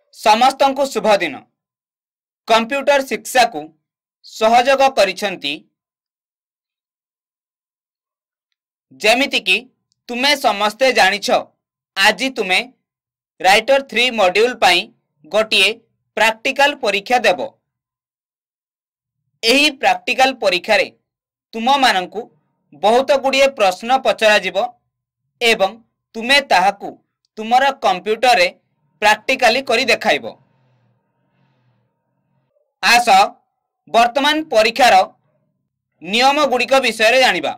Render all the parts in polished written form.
समस्तंकु शुभ दिन। कंप्यूटर शिक्षा को सहयोग करिसेंती जेमिति कि तुमे समस्ते जानिछ आज तुमे राइटर 3 मॉड्यूल पाई गोटिए प्रैक्टिकल परीक्षा देबो। एही प्रैक्टिकल परीक्षा रे तुम मानंकु बहुत गुड़िए प्रश्न पचरा जिवो एवं तुमे ताहाकु तुमरा कंप्यूटर रे प्रैक्टिकली करी देखाइबो। आस वर्तमान परीक्षार नियम गुड़िक विषय रे जानिबा।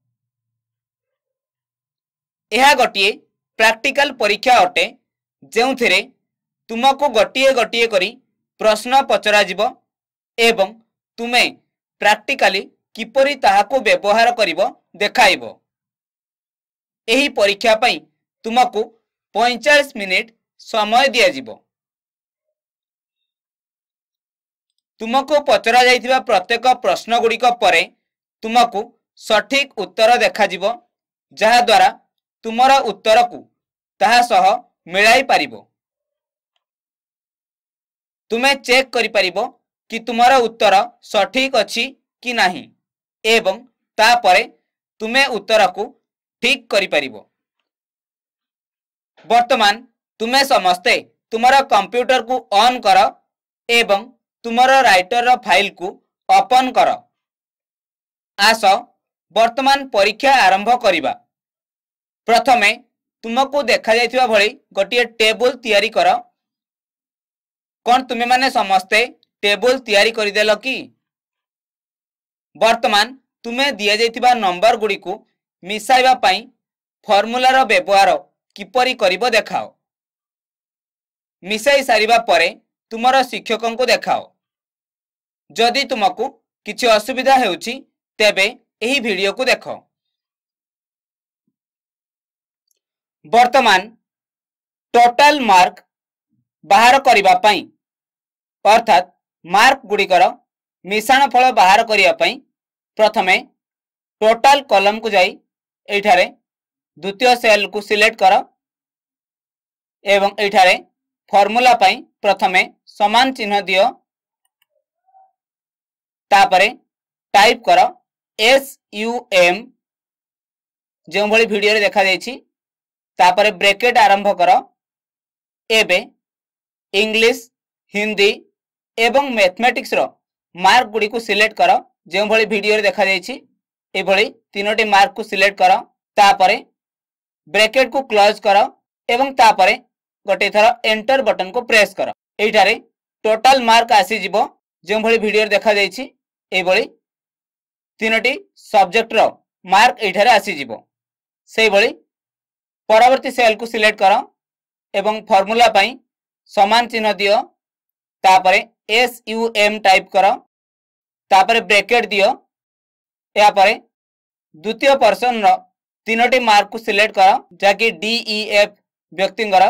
यह गोटिए प्रैक्टिकल परीक्षा अटे जेउथिरे तुमको गोटिए गोटिए करी प्रश्न पचरा जिवो एवं तुमे प्रैक्टिकली किपरि ताहाकु व्यवहार करिवो देखाइबो। एही परीक्षा पई तुमको 45 मिनिट समय दिया जिवो। तुमको पचरा जाइथिबा प्रत्येक प्रश्न गुड़िक परे तुमको सठिक उत्तर देखा जिवो जहा द्वारा तुमरा उत्तर को ताहा सह मिलाई पारिबो। तुमे चेक करि पारिबो कि तुमरा उत्तर सठिक अछि कि नाही एवं ता परे तुमे उत्तर को ठीक करि पारिबो। वर्तमान तुमे समस्ते तुमरा कंप्यूटर को ऑन कर एवं तुमरा राइटर रा फाइल को ओपन कर। आस वर्तमान परीक्षा आरंभ करिबा। प्रथमे तुमको देखा जाइथिबा भली गोटिए टेबल तैयारी कर। कोन तुमे माने समस्ते टेबल तैयारी करि देलो कि? वर्तमान तुमे दिया जाइथिबा नंबर गुडी को मिसाइबा पई फार्मूला रो व्यवहार किपरि करिवो देखाओ। मिसाई सारिबा परे तुमरा शिक्षकन को देखाओ। जदि तुमको किछि असुविधा हेउछि तेबे एही वीडियो को देखो। वर्तमान टोटल मार्क बाहर करिबा पई अर्थात मार्क गुड़िकर मिश्रण फल बाहर करिया पई प्रथमे टोटल कॉलम को जाई एठारे द्वितीय सेल को सिलेक्ट कर एवं एठारे फार्मूला पई प्रथमे समान चिन्ह दियो तापरे टाइप कर SUM जो भली वीडियो रे देखा जायछि तापरे ब्रैकेट आरंभ कर। एबे इंग्लिश हिंदी एवं मैथमेटिक्स रो मार्क गुडी को सिलेक्ट कर जो भली वीडियो रे देखा जायछि ए भली तीनोटी मार्क को सिलेक्ट कर तापरे ब्रैकेट को क्लोज कर एवं तापरे गोटे थर एंटर बटन को प्रेस कर। एठारे टोटल मार्क आसी जिवो जो भली वीडियो रे देखा जायछि ए भली तीनोटी सब्जेक्ट रो मार्क एठारे आसी जिवो। सेही भली परवर्ती सेल को सिलेक्ट कर एवं फार्मूला पई समान चिन्ह दियो तापरे SUM टाइप कर तापरे ब्रैकेट दियो या परे द्वितीय पर्सन रो तीनोटी मार्क को सिलेक्ट कर जाकि DEF व्यक्तिंगर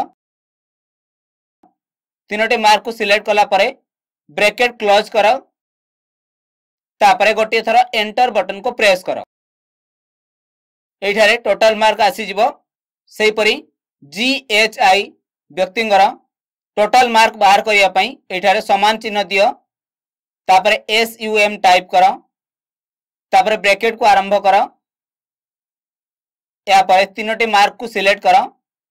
तीनोटी मार्क को सिलेक्ट कला परे ब्रैकेट क्लोज कर तापरे गोटे थर एंटर बटन को प्रेस कर। एठारे टोटल मार्क आसी जिवो। सेही परी GHI व्यक्तिंगर टोटल मार्क बाहर करिया पई एठारे समान चिन्ह दियो तापरे SUM टाइप कर तापरे ब्रैकेट को आरंभ कर या पर तीनोटी मार्क को सिलेक्ट कर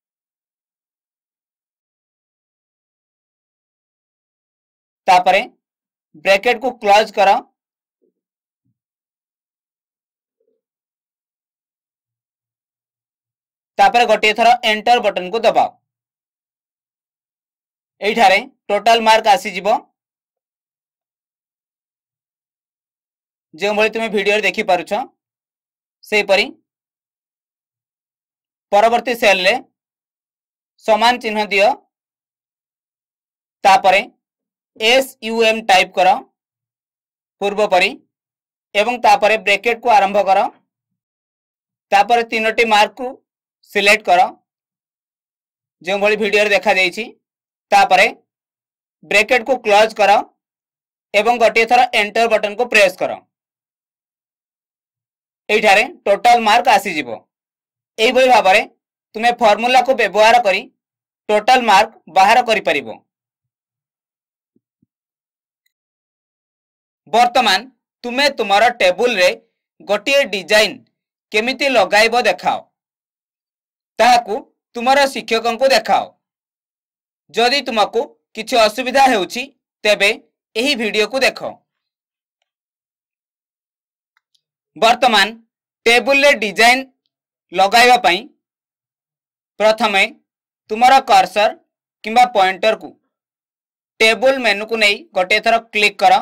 तापरे ब्रैकेट को क्लोज कर तापरे गोटे थर एंटर बटन को दबाओ। एठारे टोटल मार्क आसी जिवो जो भली तुमे वीडियो रे देखि पारुछ सेही परी परवर्ती सेल ले समान चिन्ह दियो तापरे SUM टाइप कर पूर्व परी एवं तापरे ब्रैकेट को आरंभ कर तापरे तीनोटी मार्क को सिलेक्ट कर जो भली वीडियो रे देखा जायछि तापरे ब्रैकेट को क्लोज कर एवं गोटे थर एंटर बटन को प्रेस कर। एठारे टोटल मार्क आसी जिवो। एही भली भाबरे तुमे फार्मूला को व्यवहार करी टोटल मार्क बाहर करि परिबो। वर्तमान तुमे तुमर टेबुल रे गोटे डिजाइन केमिति लगाइबो देखाओ ताहाकू तुमर शिक्षकों को देखाओ। जदि तुमको किछि असुविधा हेउछि तेबे एही वीडियो को देखो। वर्तमान टेबुल रे डिजाइन लगाइबा पई प्रथमे तुमर कर्सर किंबा पॉइंटर को टेबुल मेनू को नहीं गोटे थर क्लिक कर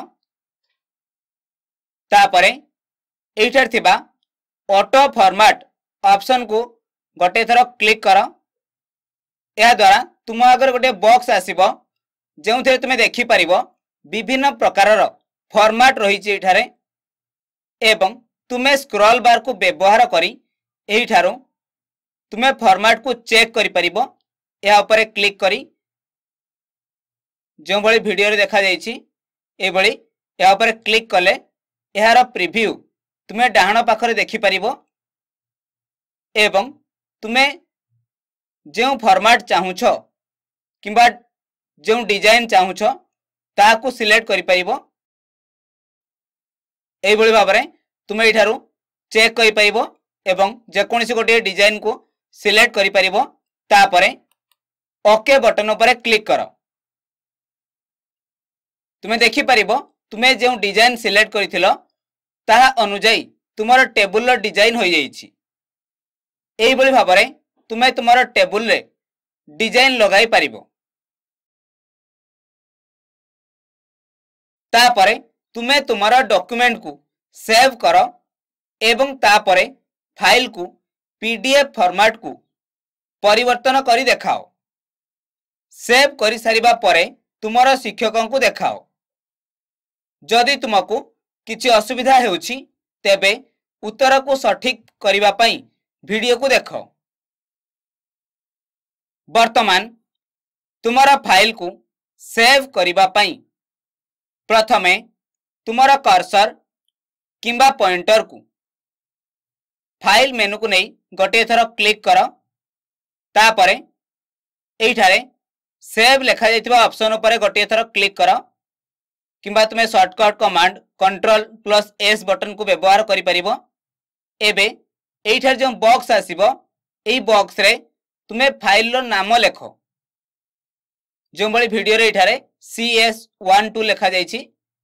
तापरे एइठार थिबा ऑटो फॉर्मेट ऑप्शन को गोटे थर क्लिक कर। या द्वारा तुम आगर गोटे बॉक्स आसीबो जो थे तुम देखि परिबो विभिन्न प्रकार फॉर्मेट रही एठारे एवं तुमे स्क्रॉल बार को व्यवहार करी एठारो तुमे फॉर्मेट को चेक करि परिबो। या ऊपर क्लिक करी जो भली वीडियो रे देखा जायछि ए भली या ऊपर क्लिक कले यार प्रीव्यू तुमे डाहाण पाखरे देखि परिबो एवं तुमे जो फॉर्मेट चाहुछ किंबा जो डिजाइन चाहुछ ताकू सिलेक्ट करि परिबो। एई भली भाबरे तुमे एठारू चेक करि परिबो एवं जे कोनसी गोटे डिजाइन को सिलेक्ट करि परिबो। तापरे ओके बटन पर क्लिक करो। तुमे देखि परिबो तुमे जो डिजाइन सिलेक्ट करिथिलो ताहा अनुଯାयी तुमर टेबुल डिजाइन हो जाइछि। एई भली भाबरे तुमे तुमर टेबुल रे डिजाइन लगाई परिबो। तापरे तुमे तुमर डॉक्यूमेंट को सेव करो एवं तापरे फाइल को पीडीएफ फॉर्मेट को परिवर्तन करी देखाओ। सेव करी सारिबा परे तुमर शिक्षकों को देखाओ। जदि तुमको किछि असुविधा हेउछि तेबे उत्तर को सठिक करिबा पई वीडियो को देखो। वर्तमान तुमर फाइल को सेव करिबा पई प्रथमे तुमर कर्सर किंबा पॉइंटर को फाइल मेनू को नहीं गोटे थर क्लिक कर तापरे एइठारे सेव लिखा जाइतिबा ऑप्शन उपरे गोटे थर क्लिक कर किंबा तुमे शॉर्टकट कमांड Ctrl+S बटन को व्यवहार करि परिबो। एबे एइठार जो बॉक्स आसीबो एई बॉक्स रे तुमे फाइल रो नाम लेखो जो बड़ी वीडियो रे एइठारे CS12 लिखा जाइछि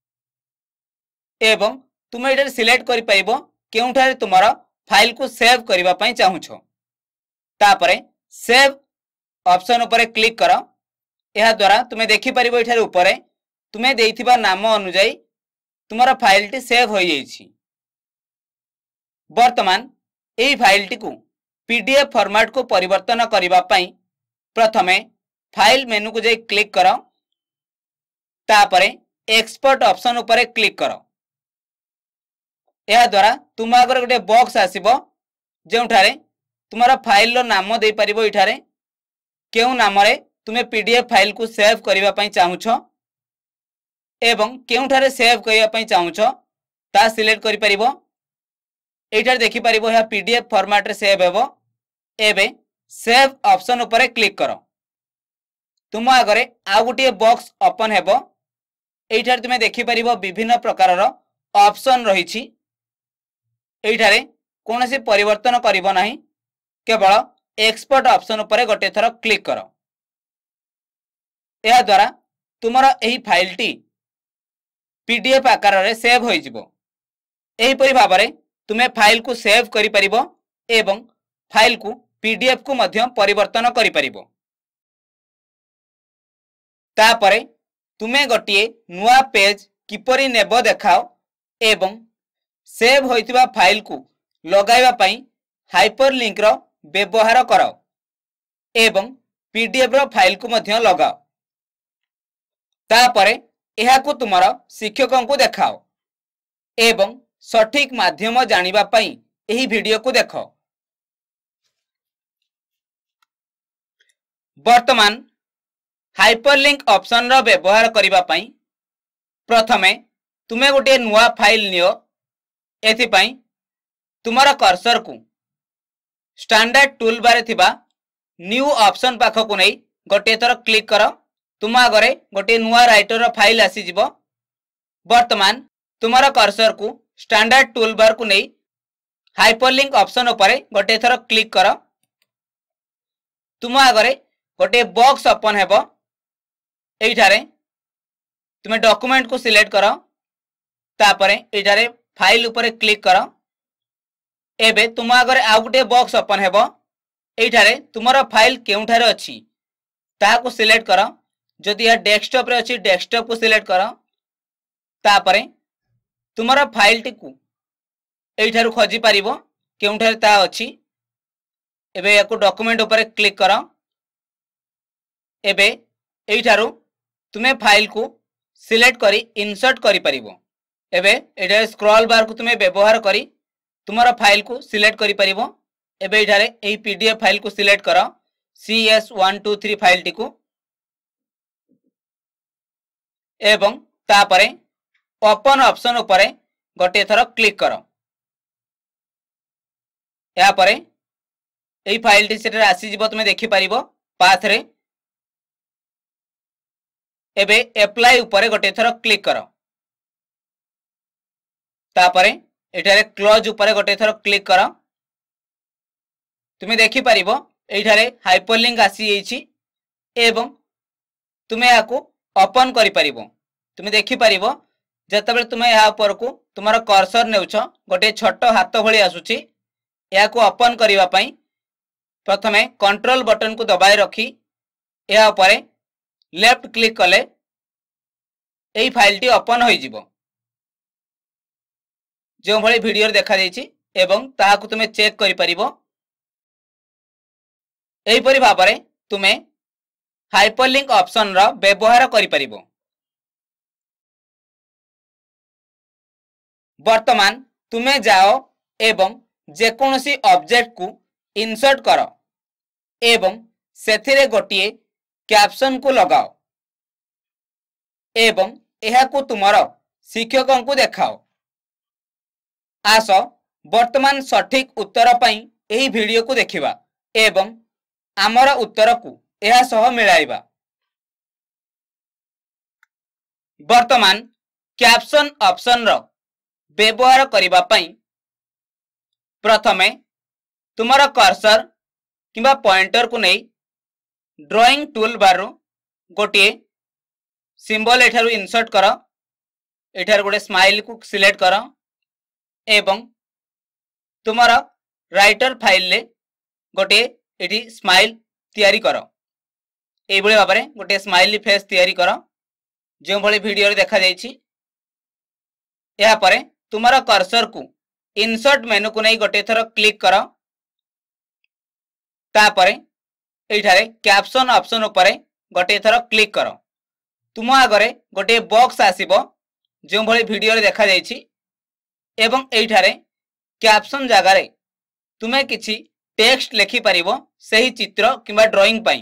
एवं तुमे एइठारे सिलेक्ट करि परिबो केउठारे तुमरा फाइल को सेव करिबा पई चाहुछो। तापरे सेव ऑप्शन उपरे क्लिक कर। यह द्वारा तुमे देखि परिबो एठारे उपरे तुमे देइथिबा नाम अनुଯାयी तुमरा फाइल टी सेव हो जाइछि। वर्तमान एई फाइल टी को पीडीएफ फॉर्मेट को परिवर्तन करिबा पई प्रथमे फाइल मेनू को जाई क्लिक कर तापरे एक्सपोर्ट ऑप्शन उपरे क्लिक कर। यह द्वारा तुम आगर गोटे बॉक्स आसीबो जोठारे तुमरा फाइल रो नाम दे परिबो इठारे केउ नाम रे तुमे पीडीएफ फाइल को सेव करिबा पई चाहुछो एवं केउठारे सेव करिबा पई चाहुछो ता सिलेक्ट करि परिबो। एठार देखि परिबो या पीडीएफ फॉर्मेट रे सेव हेबो। एबे सेव ऑप्शन उपरे क्लिक करो। तुम आगरे आ गुटिए बॉक्स ओपन हेबो। एठार तुमे देखि परिबो विभिन्न प्रकार रो ऑप्शन रहिछि। एठारे कोनोसी परिवर्तन करिबो नाही केवल एक्सपोर्ट ऑप्शन उपरे गोटे थर क्लिक करो। या द्वारा तुमरा एही फाइल टी पीडीएफ आकार रे सेव होई जिवो। एही परि भाबरे तुमे फाइल को सेव करि परिबो एवं फाइल को पीडीएफ को मध्य परिवर्तन करि परिबो। तापरे तुमे गोटिए नुआ पेज किपरि नेबो देखाओ एवं सेव होइतिबा फाइल को लगाइबा पई हाइपरलिंक रो व्यवहार करो एवं पीडीएफ रो फाइल को मध्य लगाओ। तापरे एहा को तुमरा शिक्षकों को देखाओ एवं सठिक माध्यम जानिबा पई एही वीडियो को देखो। वर्तमान हाइपरलिंक ऑप्शन रो व्यवहार करिबा पई प्रथमे तुमे गोटे नुआ फाइल नियो। एथि पई तुमरा कर्सर को स्टैंडर्ड टूल बार थिबा न्यू ऑप्शन पाख को नहीं गोटे थर क्लिक करो। तुम आगरे गोटे नुआ राइटर फाइल आसी जिवो। वर्तमान तुमर कर्सर को स्टैंडर्ड टूल बार को नहीं हाइपरलिंक ऑप्शन उपरे गोटे थर क्लिक कर। तुम आगरे गोटे बॉक्स ओपन हेबो। एइठारे तुम डॉक्यूमेंट को सिलेक्ट कर। तापरे एइठारे फाइल उपरे क्लिक कर। एबे तुम आगरे आउ गोटे बॉक्स ओपन हेबो। एइठारे तुमर फाइल केउठारे अछि ताहा को सिलेक्ट कर। जदि या डेस्कटॉप रे अछि डेस्कटॉप को सिलेक्ट कर। तापरे तुमर फाइल टी को एइठारु खोजी पारिबो केउठारे ता अछि। एबे याको डॉक्यूमेंट ऊपर क्लिक कर। एबे एइठारु तुमे फाइल को सिलेक्ट करी इंसर्ट करि पारिबो। एबे एठारे स्क्रॉल बार को तुमे व्यवहार करी तुमर फाइल को सिलेक्ट करि पारिबो। एबे एठारे एई पीडीएफ फाइल को सिलेक्ट कर CS123 फाइल टी को एवं तापरे ओपन ऑप्शन ऊपर गोटे थर क्लिक कर। या परे एई फाइल टी सेटर आसी जिवो तुमे देखि पारिबो पाथ रे। एबे अप्लाई ऊपर गोटे थर क्लिक कर। तापरे एठारे क्लोज ऊपर गोटे थर क्लिक कर। तुमे देखि पारिबो एठारे हाइपरलिंक आसी एछि एवं तुमे याको ओपन करि पारिबो। तुमे देखि पारिबो जतबेले तुमे या ऊपर को तुमर कर्सर नेउछ गोटे छोट हाथ भली आसुची। या को ओपन करिवा पई प्रथमे कंट्रोल बटन को दबाई रखी या ऊपर लेफ्ट क्लिक कले एई फाइल टी ओपन होई जिवो जो भली वीडियो देखा देछि एवं ताहा को तुमे चेक करि परिबो। एई परि भाबरे तुमे हाइपरलिंक ऑप्शन रा व्यवहार करि परिबो। वर्तमान तुमे जाओ एवं जेकोनोसी ऑब्जेक्ट को इंसर्ट कर एवं सेथिरे गोटिए कैप्शन को लगाओ एवं एहा को तुमर शिक्षकों को देखाओ। आस वर्तमान सठिक उत्तर पई एही वीडियो को देखिबा एवं आमर उत्तर को एहा सह मिलाइबा। वर्तमान कैप्शन ऑप्शन रो व्यवहार करिबा पई प्रथमे तुमर कर्सर किंबा पॉइंटर को नहीं ड्राइंग टूल बार रो गोटे सिंबल एठारु इंसर्ट कर। एठार गोटे स्माइल को सिलेक्ट कर एवं तुमर राइटर फाइल ले गोटे एठी स्माइल तैयारी कर। एई भली भाबरे गोटे स्माइली फेस तैयारी कर जो भली वीडियो रे देखा जायछि। या परे तुमर कर्सर को इंसर्ट मेनू को नहीं गोटे थर क्लिक कर। तापरे एठारे कैप्शन ऑप्शन ऊपर गोटे थर क्लिक कर। तुम आगरे गोटे बॉक्स आसीबो जो भली वीडियो रे देखा जायछि एवं एठारे कैप्शन जगार तुमे किछि टेक्स्ट लिखि पारिबो सही चित्र किंबा ड्राइंग पई।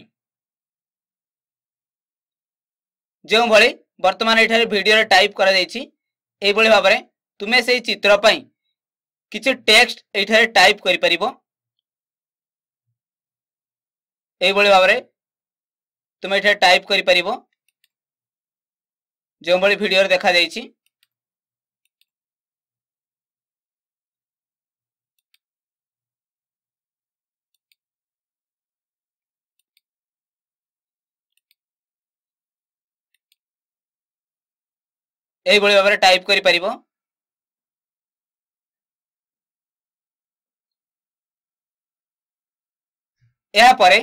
जो भली वर्तमान एठारे वीडियो रे टाइप करा जायछि एई भली भाबरे तुमे सही चित्र पई किछि टेक्स्ट एठारे टाइप करि पारिबो। एई भली भाबरे तुमे एठारे टाइप करि पारिबो जो भली वीडियो रे देखा जायछि। एई भली भाबरे टाइप करि पारिबो। या परे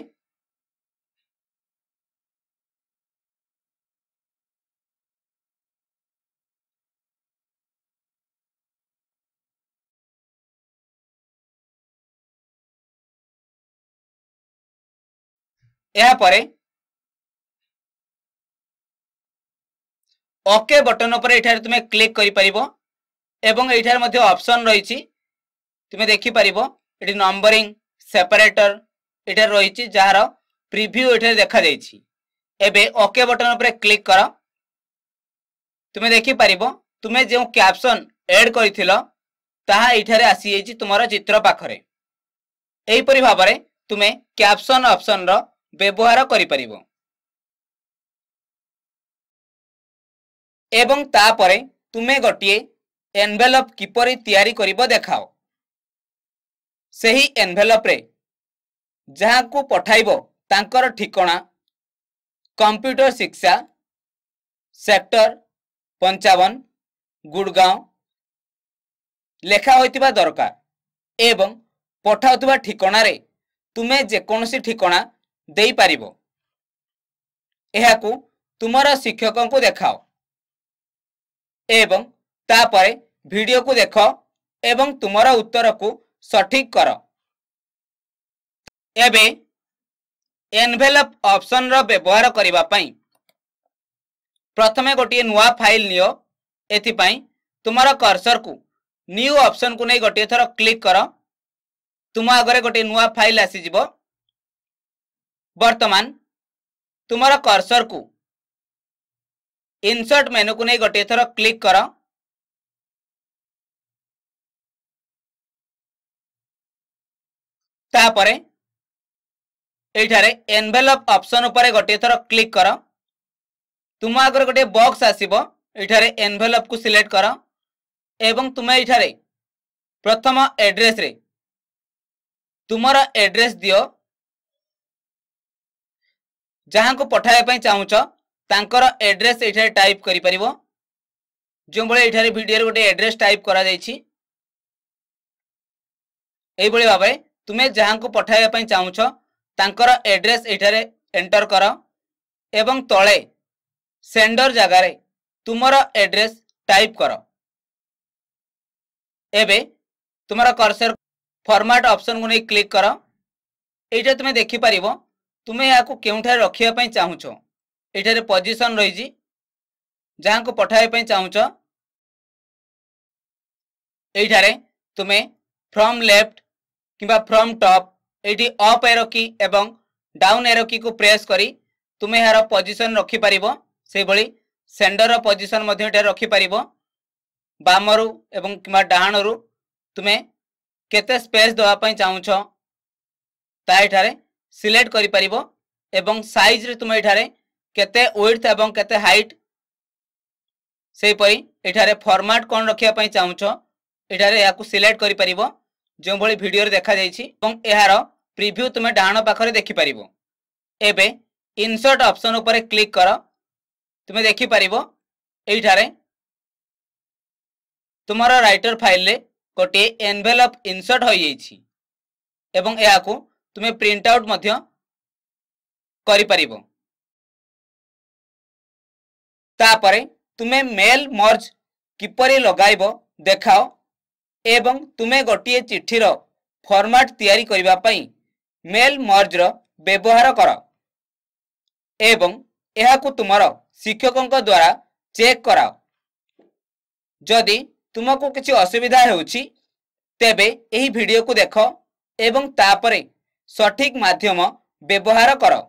ओके बटन पर एठारे तुमे क्लिक करि परिबो एवं एठारे मध्ये ऑप्शन रहिछि तुमे देखि परिबो। एठी नंबरिंग सेपरेटर एठारे रहिछि जहार प्रीव्यू एठारे देखा जायछि। एबे ओके बटन पर क्लिक कर। तुमे देखि परिबो तुमे जे कैप्शन ऐड करिथिलो ताहा एठारे आसी जायछि तुमरा चित्र पाखरे। एही परि भाबरे तुमे कैप्शन ऑप्शन रो व्यवहार करि परिबो एवं तापरे तुमे गोटिए एनवेलप किपरि तैयारी करिबो देखाओ। सही एनवेलप रे जहाँ को पठाइबो तांकर ठिकଣା कंप्यूटर शिक्षा सेक्टर 55 गुड़गांव लेखा होइतिबा दरकार एवं पठाउतिबा ठिकଣା रे तुमे जेकोनसी ठिकଣା देई पारिबो। एहाकू तुमरा शिक्षकों को देखाओ एवं तापरे वीडियो को देखो एवं तुमरा उत्तर को सठिक करो। एबे एनवेलप ऑप्शन रो व्यवहार करिबा पई प्रथमे गोटे नुआ फाइल नियो। एथि पई तुमरा कर्सर को न्यू ऑप्शन को नहीं गोटे थर क्लिक करो। तुम आगरे गोटे नुआ फाइल आसी जिवो। वर्तमान तुमरा कर्सर को इंसर्ट मेनू को नहीं गोटे थर क्लिक करो। तापरे एठारे एनवेलप ऑप्शन उपरे गोटे थर क्लिक करो। तुम आगर गोटे बॉक्स आसीबो। एठारे एनवेलप को सिलेक्ट करो एवं तुम एठारे प्रथम एड्रेस रे तुमरा एड्रेस दियो। जहां को पठाए पई चाहूच तांकर एड्रेस एठारे टाइप करि परिबो। जो बळे एठारे वीडियो रे गोटे एड्रेस टाइप करा जायछि। एई बळे भाबे तुमे जहां को पठाए पई चाहूच तांकर एड्रेस एठारे एंटर करो एवं तळे सेंडर जगह रे तुमरा एड्रेस टाइप करो। एबे तुमरा कर्सर फॉर्मेट ऑप्शन को नहीं क्लिक करो। एटा तुमे देखि परिबो तुमे या को केउठा रखिया पई चाहूच। एठारे पोजीशन रही जी जहां को पठाए पई चाहूच एठारे तुमे फ्रॉम लेफ्ट किबा फ्रॉम टॉप एठी अप एरो की एवं डाउन एरो की को प्रेस करी तुमे यार पोजीशन रखि परिबो। से भली सेंडर पोजीशन मध्ये एटा रखि परिबो। बामरु एवं किबा डाहाणरु तुमे केते स्पेस दवा पई चाहूछ ता एठारे सिलेक्ट करि परिबो एवं साइज रे तुमे एठारे केते विड्थ एवं केते हाइट से पई एठारे फॉर्मेट कोन रखिया पई चाहूछ एठारे याकू सिलेक्ट करि परिबो। जो भली वीडियो रे देखा जायछि एवं एहार प्रीव्यू तुमे डाहाण पाखरे देखि परिबो। एबे इंसर्ट ऑप्शन ऊपर क्लिक करो। तुमे देखि परिबो एठारे तुमरा राइटर फाइल ले गोटे एनवेलप इंसर्ट हो जायछि एवं एहाकू तुमे प्रिंट आउट मध्य करि परिबो। तापरे तुमे मेल मर्ज किपरि लगाइबो देखाओ एवं तुमे गोटे चिठीर फॉर्मेट तैयारी करिबा पई मेल मर्ज रो व्यवहार करो एवं एहाकू तुमरो शिक्षकों द्वारा चेक कराओ। जदि तुमको किसी असुविधा हेउछि तेबे एही वीडियो को देखो एवं तापरे सठिक माध्यम व्यवहार करो।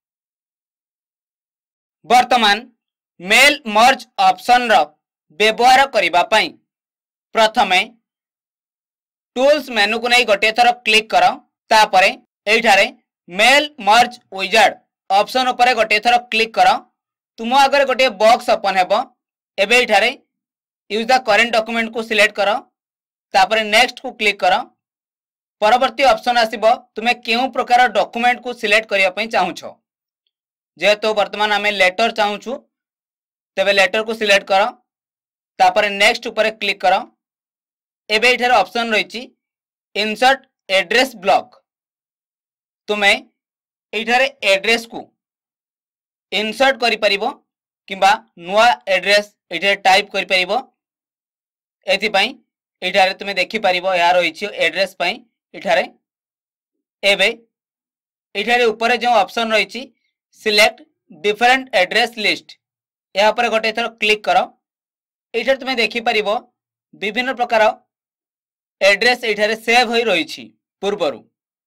वर्तमान मेल मर्ज ऑप्शन रो व्यवहार करिबा पई प्रथमे टूल्स मेनू को नहीं गोटे थर क्लिक करो। तापरे एठारे मेल मर्ज विजार्ड ऑप्शन ऊपर गोटे थर क्लिक करो। तुम आगे गोटे बॉक्स ओपन हेबो। एबे एठारे यूज द करेंट डॉक्यूमेंट को सिलेक्ट करो। तापरे नेक्स्ट को क्लिक करो। परवर्ती ऑप्शन आसीबो तुमे केउ प्रकार डॉक्यूमेंट को सिलेक्ट करिया पई चाहूछो। जेहेतु वर्तमान आमे लेटर चाहूछु तेबे लेटर को सिलेक्ट करो। तापरे नेक्स्ट ऊपर क्लिक करो। एबे एठारे ऑप्शन रहिछि इंसर्ट एड्रेस ब्लॉक। तुमे एठारे एड्रेस को इंसर्ट करि परिबो किबा नुआ एड्रेस एठारे टाइप करि परिबो। एथि पई एठारे तुमे देखि परिबो या रहिछि एड्रेस पई एठारे। एबे एठारे ऊपर जो ऑप्शन रहिछि सिलेक्ट डिफरेंट एड्रेस लिस्ट या ऊपर गोटे थर क्लिक करो। एठारे तुमे देखि परिबो विभिन्न प्रकार एड्रेस एठारे सेव होई रहिछि पूर्वरु।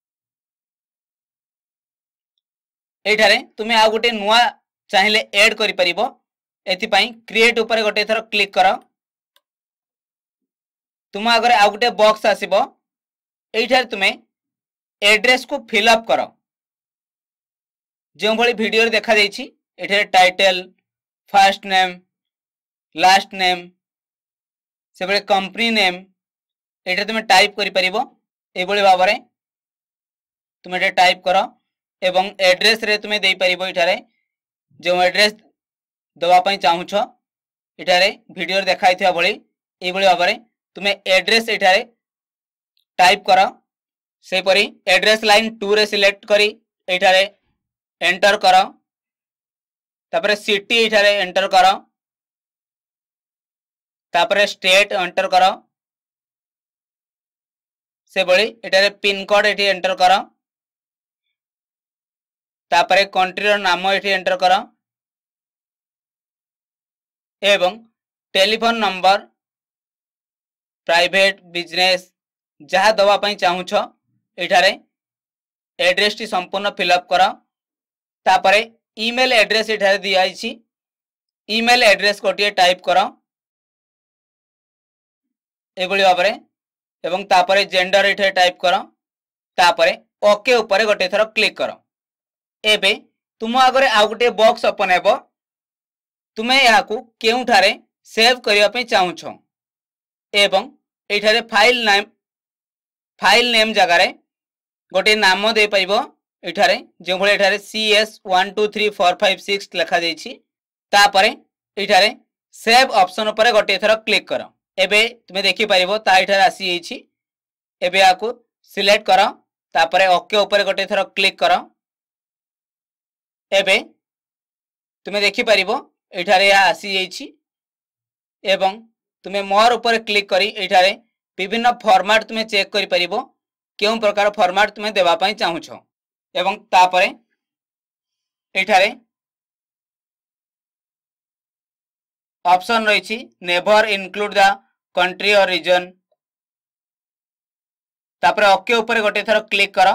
एठारे तुमे आ गोटे नुआ चाहिले ऐड करि परिबो। एथि पई क्रिएट ऊपर गोटे थर क्लिक करो। तुम आगरे आ गोटे बॉक्स आसीबो। एठारे तुमे एड्रेस को फिल अप करो। जो भली वीडियो रे देखा जायछि एठारे title first name last name से बळे कंपनी नेम एटा तुम टाइप करि परिबो एबोली भाबरे तुम एटा टाइप करो एवं एड्रेस रे तुम देई परिबो इठारे जो एड्रेस दवा पई चाहू छ इठारे वीडियो रे देखाई थिया बळी एबोली भाबरे तुम एड्रेस इठारे टाइप करो से परी एड्रेस लाइन 2 रे सिलेक्ट करी इठारे एंटर करो तापरे सिटी इठारे एंटर करो तापरे स्टेट एंटर करो से बड़ी इटारे पिन कोड एठी एंटर करो तापरे कंट्री रो नाम एठी एंटर करो एवं टेलीफोन नंबर प्राइवेट बिजनेस जहाँ दवा पई चाहू छ इठारे एड्रेस टी संपूर्ण फिलअप करो तापरे ईमेल एड्रेस इठारे दिया आइछि ईमेल एड्रेस कोटिए टाइप करो एबोली भाबरे एवं तापरे जेंडर इठे टाइप करो तापरे ओके ऊपर गोटे थर क्लिक करो एबे तुम आगरे आ गोटे बॉक्स ओपन हेबो तुमे याकू केउठारे सेव करिया पे चाहू छ एवं एठारे फाइल नेम जगारे गोटे नाम दे पाइबो इठारे जो भले इठारे CS123456 लिखा जाइछि तापरे इठारे सेव ऑप्शन ऊपर गोटे थर क्लिक करो एबे तुमे देखि परिबो ता इठारे आसी जाइछि एबे आकू सिलेक्ट करो तापरे ओके ऊपर गोटे थर क्लिक करो एबे तुमे देखि परिबो इठारे या आसी जाइछि एवं तुमे मोर ऊपर क्लिक करी इठारे विभिन्न फॉर्मेट तुमे चेक करि परिबो केउ प्रकार फॉर्मेट तुमे देबा पई चाहू छ एवं तापरे इठारे ऑप्शन रही never include the country or region तापरे ओके ऊपर गोटे थर क्लिक करो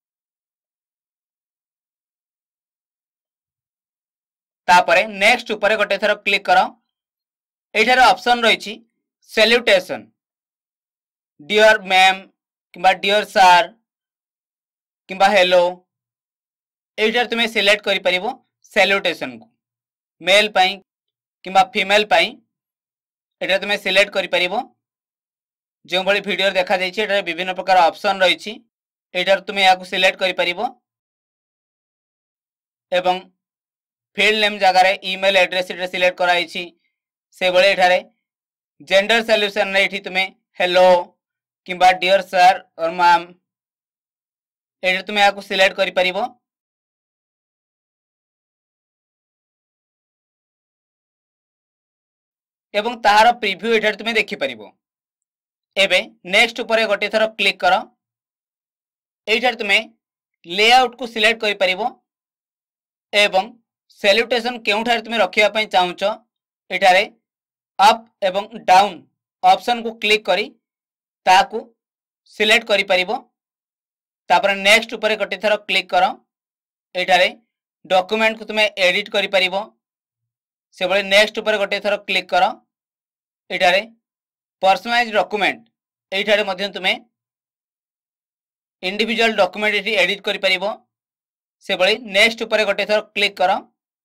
तापरे नेक्स्ट ऊपर गोटे थर क्लिक करो एठारे ऑप्शन रही सैल्यूटेशन डियर मैम किंबा डियर सर किंबा हेलो एठारे तुमे सिलेक्ट करि परिबो सैल्यूटेशन को मेल पई किंबा फीमेल पई एटा तुमे सिलेक्ट करि परिबो जो भली वीडियो देखा जाइछि एटा विभिन्न प्रकार ऑप्शन रहिछि एटा तुमे याकू सिलेक्ट करि परिबो एवं फील्ड नेम जगह रे ईमेल एड्रेस एटा सिलेक्ट कराइछि से बळे एठारे जेंडर सॉल्यूशन रे एठी तुमे हेलो किंबा डियर सर और मैम एटा तुमे याकू सिलेक्ट करि परिबो एवं ताहार प्रीव्यू एठारे तुमे देखि परिबो एबे नेक्स्ट ऊपर गोटे थर क्लिक करो एठारे तुमे लेआउट को सिलेक्ट करि परिबो एवं सैल्यूटेशन केउठारे तुमे रखिया पई चाहू छ एठारे अप एवं डाउन ऑप्शन को क्लिक करी ताकू सिलेक्ट करि परिबो तापर नेक्स्ट ऊपर गोटे थर क्लिक करो एठारे डॉक्यूमेंट को तुमे एडिट करि परिबो से बळे नेक्स्ट ऊपर गोटे थर क्लिक करो एठारे पर्सनलाइज डॉक्यूमेंट एठारे मध्यम तुमे इंडिविजुअल डॉक्यूमेंट एठी एडिट करि परिबो से बळे नेक्स्ट ऊपर गोटे थर क्लिक करो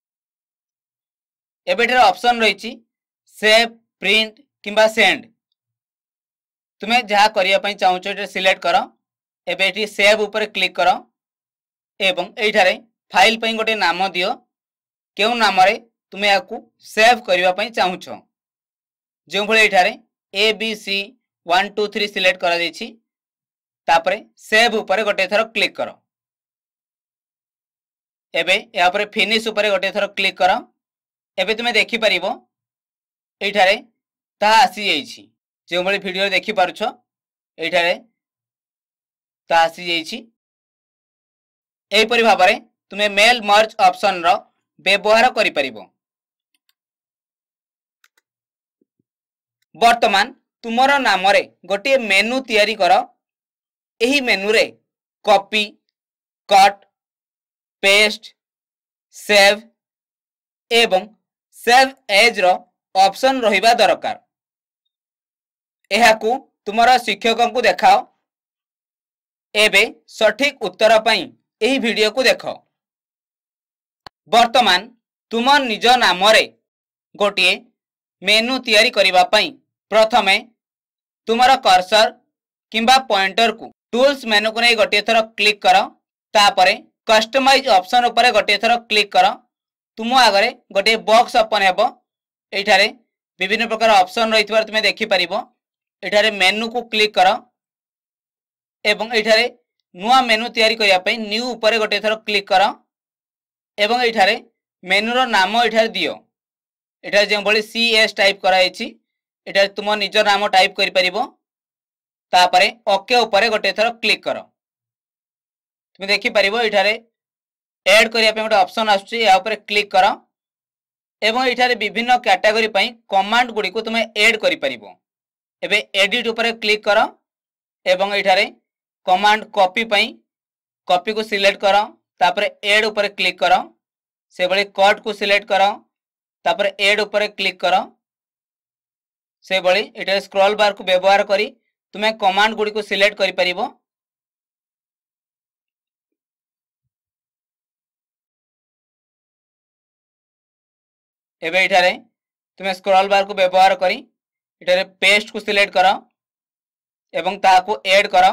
एबे एठारे ऑप्शन रहिछि सेव प्रिंट किंबा सेंड तुमे जहा करिया पई चाहू छ एटा सिलेक्ट करो एबे एठी सेव ऊपर क्लिक करो एवं एठारे फाइल पई गोटे नाम दियो केउ नाम रे तुमे याकू सेव करिया पई चाहू छ जो भले एठारे ABC123 सिलेक्ट करा जाइछि तापरे सेव ऊपर गोटे थर क्लिक करो एबे या पर फिनिश ऊपर गोटे थर क्लिक करो एबे तुमे देखि परिबो एठारे ता आसी जाइछि जो भले वीडियो देखि पारुछो एठारे ता आसी जाइछि एही परि भाबरे तुमे मेल मर्ज ऑप्शन रो व्यवहार करि परिबो वर्तमान तुमरो नाम रे गोटे मेनू तैयारी करो एही मेनू रे कॉपी कट पेस्ट सेव एवं सेव एज रो ऑप्शन रहिबा दरकार एहाकू तुमरा शिक्षकों को देखाओ एबे सठिक उत्तर पई एही वीडियो को देखो वर्तमान तुम निज नाम रे गोटे मेनू तैयारी करिबा पई प्रथमे तुमर कर्सर किंबा पॉइंटर को टूल्स मेनू को नहीं गोटे थर क्लिक कर तापरे कस्टमाइज ऑप्शन ऊपर गोटे थर क्लिक कर तुम आगे गोटे बॉक्स ओपन हेबो एठारे विभिन्न प्रकार ऑप्शन रही तुम देखि परिबो एठारे मेनू को क्लिक कर एवं एठारे नुआ मेनू तैयारी करिया पई न्यू ऊपर गोटे थर क्लिक कर एवं एठारे मेनू रो नाम एठारे दियो एठारे जे भली सीएस टाइप कराइछि एठारे तुम निज नाम टाइप करि परिबो तापरे ओके ऊपर गोटे थर क्लिक कर तुम देखि परिबो एठारे ऐड करिया पे गोटे ऑप्शन आछी या ऊपर क्लिक कर एवं एठारे विभिन्न कैटेगरी पई कमांड गुडी को तुम ऐड करि परिबो एबे एडिट ऊपर क्लिक कर एवं एठारे कमांड कॉपी पई कॉपी को सिलेक्ट कर तापरे ऐड ऊपर क्लिक कर से भली कट को सिलेक्ट कर तापरे ऐड ऊपर क्लिक कर से भली एठारे स्क्रॉल बार को व्यवहार करी तुमे कमांड गुडी को सिलेक्ट करि परिबो एबे एठारे तुमे स्क्रॉल बार को व्यवहार करी एठारे पेस्ट को सिलेक्ट कर एवं ताको ऐड कर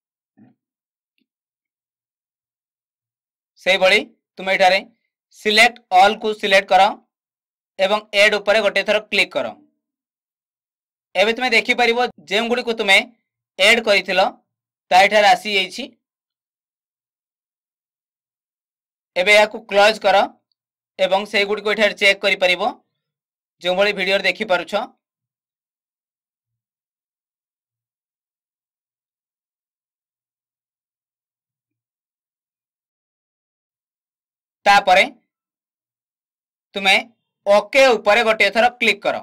से भली तुम एठारे सिलेक्ट ऑल को सिलेक्ट कर एवं ऐड ऊपर गोटे थर क्लिक कर एबे तुमे देखि परिबो जेम गुडी को तुमे ऐड करिथिलो ता एठारे आसी जाईछि एबे याकू क्लोज कर एवं से गुडी को एठारे चेक करि परिबो जो भली वीडियो रे देखि पारुछो तापरे तुमे ओके ऊपर गोटे थर क्लिक कर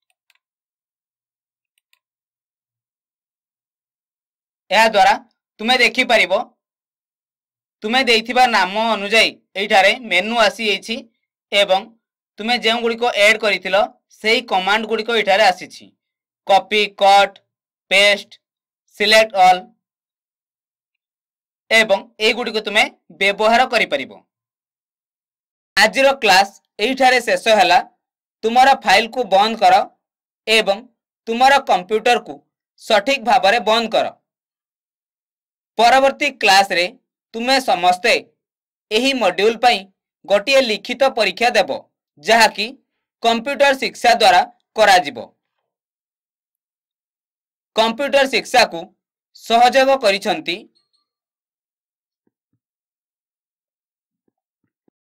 या द्वारा तुमे देखि परिबो तुमे देइथिबा नाम अनुसार एठारे मेनू आसी जाईछि एवं तुमे जेउ गुडी को ऐड करिथिलो सेही कमांड गुडी को एठारे आसीछि copy cut paste select all एवं ए गुडी को तुमे व्यवहार करि परिबो आजिर क्लास एठारे शेष हैला तुमरा फाइल को बंद कर एवं तुमरा कंप्यूटर को सठिक भाबरे बंद कर परवर्ती क्लास रे तुमे समस्ते एही मॉड्यूल पई गोटिए लिखित परीक्षा देबो जहा कि कंप्यूटर शिक्षा द्वारा करा जिवो कंप्यूटर शिक्षा को सहयोग करिसंती